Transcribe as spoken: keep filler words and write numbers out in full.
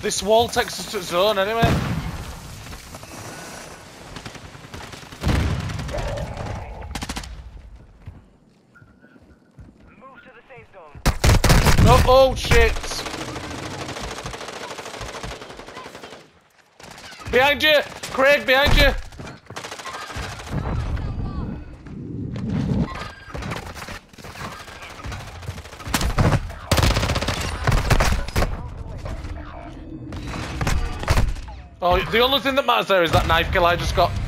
This wall takes us to zone anyway. Move to the safe zone. Oh, oh shit! Behind you! Craig, behind you! Oh, the only thing that matters there is that knife kill I just got.